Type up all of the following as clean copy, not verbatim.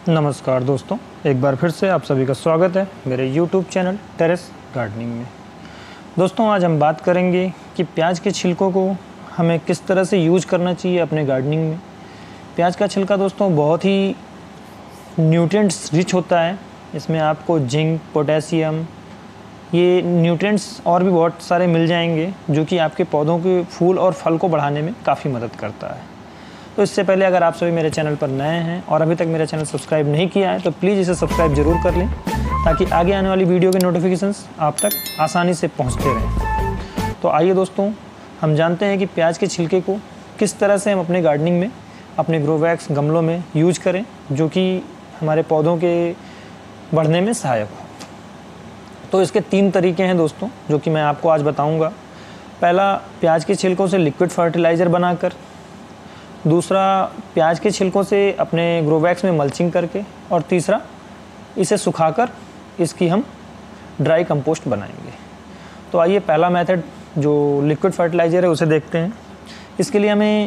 नमस्कार दोस्तों, एक बार फिर से आप सभी का स्वागत है मेरे YouTube चैनल टेरेस गार्डनिंग में। दोस्तों, आज हम बात करेंगे कि प्याज के छिलकों को हमें किस तरह से यूज करना चाहिए अपने गार्डनिंग में। प्याज का छिलका दोस्तों बहुत ही न्यूट्रिएंट्स रिच होता है। इसमें आपको जिंक, पोटेशियम, ये न्यूट्रिएंट्स और भी बहुत सारे मिल जाएंगे जो कि आपके पौधों के फूल और फल को बढ़ाने में काफ़ी मदद करता है। तो इससे पहले अगर आप सभी मेरे चैनल पर नए हैं और अभी तक मेरा चैनल सब्सक्राइब नहीं किया है तो प्लीज़ इसे सब्सक्राइब ज़रूर कर लें ताकि आगे आने वाली वीडियो के नोटिफिकेशंस आप तक आसानी से पहुंचते रहें। तो आइए दोस्तों, हम जानते हैं कि प्याज के छिलके को किस तरह से हम अपने गार्डनिंग में, अपने ग्रो बैग्स, गमलों में यूज करें जो कि हमारे पौधों के बढ़ने में सहायक हो। तो इसके 3 तरीके हैं दोस्तों जो कि मैं आपको आज बताऊँगा। पहला, प्याज के छिलकों से लिक्विड फर्टिलाइज़र बनाकर। दूसरा, प्याज के छिलकों से अपने ग्रो बैग्स में मल्चिंग करके। और तीसरा, इसे सुखाकर इसकी हम ड्राई कंपोस्ट बनाएंगे। तो आइए पहला मेथड जो लिक्विड फर्टिलाइज़र है उसे देखते हैं। इसके लिए हमें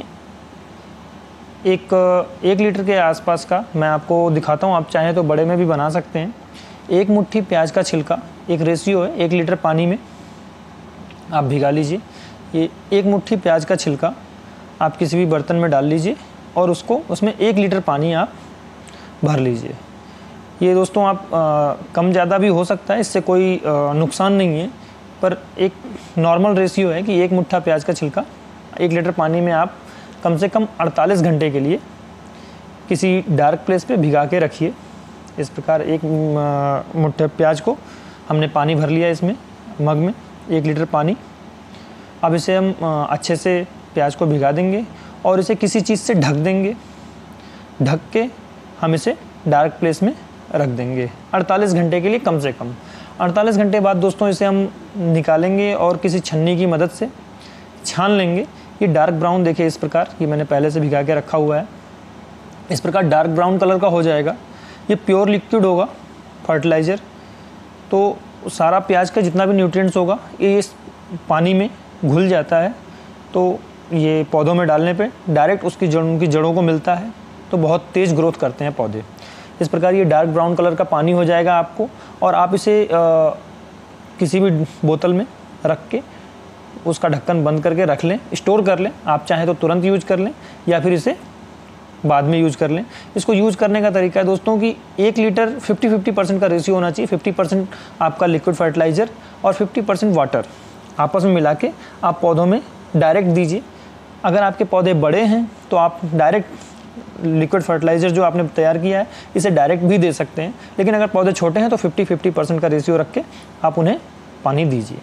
एक लीटर के आसपास का मैं आपको दिखाता हूँ, आप चाहें तो बड़े में भी बना सकते हैं। 1 मुट्ठी प्याज का छिलका, एक रेशियो है 1 लीटर पानी में आप भिगा लीजिए। ये 1 मुट्ठी प्याज का छिलका आप किसी भी बर्तन में डाल लीजिए और उसमें 1 लीटर पानी आप भर लीजिए। ये दोस्तों आप कम ज़्यादा भी हो सकता है, इससे कोई नुकसान नहीं है, पर एक नॉर्मल रेशियो है कि 1 मुट्ठा प्याज का छिलका 1 लीटर पानी में आप कम से कम 48 घंटे के लिए किसी डार्क प्लेस पे भिगा के रखिए। इस प्रकार 1 मुट्ठे प्याज को हमने पानी भर लिया इसमें मग में 1 लीटर पानी। अब इसे हम अच्छे से प्याज को भिगा देंगे और इसे किसी चीज़ से ढक देंगे। ढक के हम इसे डार्क प्लेस में रख देंगे 48 घंटे के लिए कम से कम। 48 घंटे बाद दोस्तों इसे हम निकालेंगे और किसी छन्नी की मदद से छान लेंगे। ये डार्क ब्राउन, देखिए इस प्रकार, ये मैंने पहले से भिगा के रखा हुआ है। इस प्रकार डार्क ब्राउन कलर का हो जाएगा। ये प्योर लिक्विड होगा फर्टिलाइज़र। तो सारा प्याज का जितना भी न्यूट्रिएंट्स होगा ये इस पानी में घुल जाता है। तो ये पौधों में डालने पे डायरेक्ट उनकी जड़ों को मिलता है, तो बहुत तेज़ ग्रोथ करते हैं पौधे। इस प्रकार ये डार्क ब्राउन कलर का पानी हो जाएगा आपको, और आप इसे किसी भी बोतल में रख के उसका ढक्कन बंद करके रख लें, स्टोर कर लें। आप चाहें तो तुरंत यूज कर लें या फिर इसे बाद में यूज कर लें। इसको यूज़ करने का तरीका है दोस्तों कि 1 लीटर 50-50% का रेशियो होना चाहिए। 50% आपका लिक्विड फर्टिलाइज़र और 50% वाटर आपस में मिला के आप पौधों में डायरेक्ट दीजिए। अगर आपके पौधे बड़े हैं तो आप डायरेक्ट लिक्विड फर्टिलाइज़र जो आपने तैयार किया है इसे डायरेक्ट भी दे सकते हैं, लेकिन अगर पौधे छोटे हैं तो 50-50% का रेशियो रख के आप उन्हें पानी दीजिए।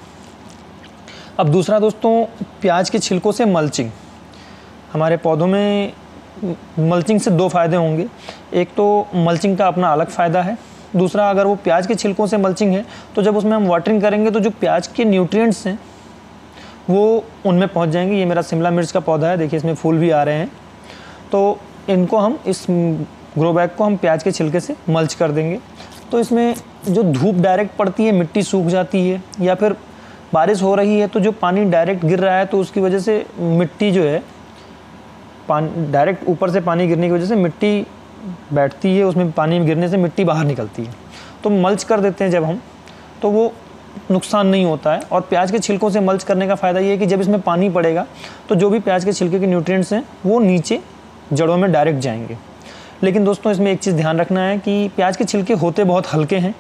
अब दूसरा दोस्तों, प्याज के छिलकों से मल्चिंग। हमारे पौधों में मल्चिंग से 2 फ़ायदे होंगे। एक तो मल्चिंग का अपना अलग फ़ायदा है, दूसरा अगर वो प्याज के छिलकों से मल्चिंग है तो जब उसमें हम वाटरिंग करेंगे तो जो प्याज के न्यूट्रिएंट्स हैं वो उनमें पहुंच जाएंगे। ये मेरा शिमला मिर्च का पौधा है, देखिए इसमें फूल भी आ रहे हैं। तो इनको हम, इस ग्रो बैग को हम प्याज के छिलके से मल्च कर देंगे। तो इसमें जो धूप डायरेक्ट पड़ती है, मिट्टी सूख जाती है, या फिर बारिश हो रही है तो जो पानी डायरेक्ट गिर रहा है तो उसकी वजह से मिट्टी जो है, डायरेक्ट ऊपर से पानी गिरने की वजह से मिट्टी बैठती है, उसमें पानी गिरने से मिट्टी बाहर निकलती है। तो मल्च कर देते हैं जब हम, तो वो नुकसान नहीं होता है। और प्याज के छिलकों से मल्च करने का फ़ायदा ये है कि जब इसमें पानी पड़ेगा तो जो भी प्याज के छिलके के न्यूट्रिएंट्स हैं वो नीचे जड़ों में डायरेक्ट जाएंगे। लेकिन दोस्तों इसमें एक चीज़ ध्यान रखना है कि प्याज के छिलके होते बहुत हल्के हैं,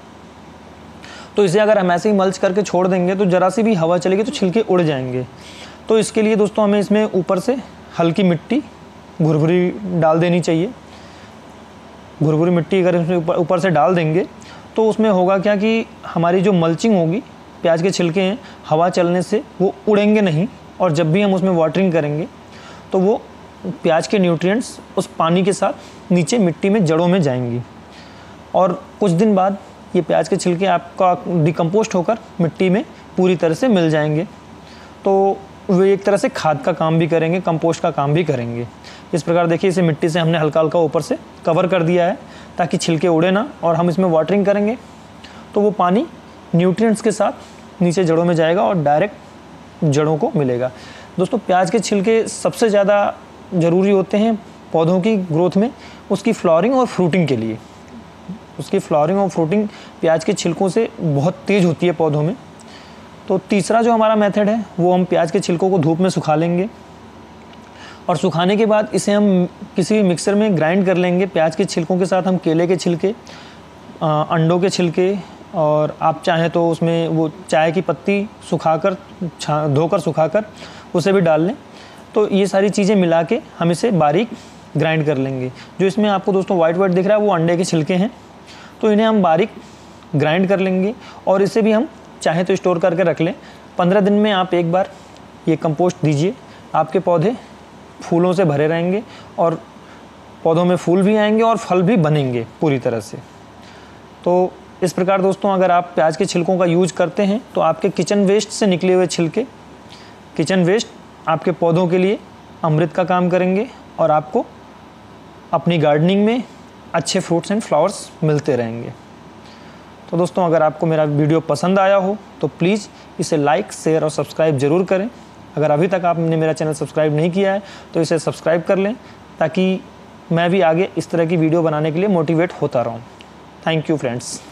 तो इसे अगर हम ऐसे ही मल्च करके छोड़ देंगे तो ज़रा सी भी हवा चलेगी तो छिलके उड़ जाएंगे। तो इसके लिए दोस्तों हमें इसमें ऊपर से हल्की मिट्टी, भुरभुरी डाल देनी चाहिए। भुरभुरी मिट्टी अगर इसमें ऊपर से डाल देंगे तो उसमें होगा क्या कि हमारी जो मल्चिंग होगी, प्याज के छिलके हैं, हवा चलने से वो उड़ेंगे नहीं, और जब भी हम उसमें वाटरिंग करेंगे तो वो प्याज के न्यूट्रिएंट्स उस पानी के साथ नीचे मिट्टी में जड़ों में जाएंगी, और कुछ दिन बाद ये प्याज के छिलके आपका डिकम्पोस्ट होकर मिट्टी में पूरी तरह से मिल जाएंगे। तो वे एक तरह से खाद का काम भी करेंगे, कंपोस्ट का काम भी करेंगे। इस प्रकार देखिए इसे मिट्टी से हमने हल्का हल्का ऊपर से कवर कर दिया है ताकि छिलके उड़े ना, और हम इसमें वाटरिंग करेंगे तो वो पानी न्यूट्रिएंट्स के साथ नीचे जड़ों में जाएगा और डायरेक्ट जड़ों को मिलेगा। दोस्तों प्याज के छिलके सबसे ज़्यादा ज़रूरी होते हैं पौधों की ग्रोथ में, उसकी फ्लावरिंग और फ्रूटिंग के लिए। उसकी फ्लावरिंग और फ्रूटिंग प्याज के छिलकों से बहुत तेज़ होती है पौधों में। तो तीसरा जो हमारा मेथड है वो हम प्याज के छिलकों को धूप में सुखा लेंगे और सुखाने के बाद इसे हम किसी भी मिक्सर में ग्राइंड कर लेंगे। प्याज के छिलकों के साथ हम केले के छिलके, अंडों के छिलके और आप चाहें तो उसमें वो चाय की पत्ती सुखाकर धोकर सुखाकर उसे भी डाल लें। तो ये सारी चीज़ें मिला के हम इसे बारीक ग्राइंड कर लेंगे। जो इसमें आपको दोस्तों वाइट वाइट दिख रहा है वो अंडे के छिलके हैं, तो इन्हें हम बारीक ग्राइंड कर लेंगे और इसे भी हम चाहें तो स्टोर करके रख लें। 15 दिन में आप एक बार ये कंपोस्ट दीजिए, आपके पौधे फूलों से भरे रहेंगे और पौधों में फूल भी आएंगे और फल भी बनेंगे पूरी तरह से। तो इस प्रकार दोस्तों अगर आप प्याज के छिलकों का यूज करते हैं तो आपके किचन वेस्ट से निकले हुए छिलके, किचन वेस्ट आपके पौधों के लिए अमृत का काम करेंगे और आपको अपनी गार्डनिंग में अच्छे फ्रूट्स एंड फ्लावर्स मिलते रहेंगे। तो दोस्तों अगर आपको मेरा वीडियो पसंद आया हो तो प्लीज़ इसे लाइक, शेयर और सब्सक्राइब ज़रूर करें। अगर अभी तक आपने मेरा चैनल सब्सक्राइब नहीं किया है तो इसे सब्सक्राइब कर लें ताकि मैं भी आगे इस तरह की वीडियो बनाने के लिए मोटिवेट होता रहूँ। Thank you friends.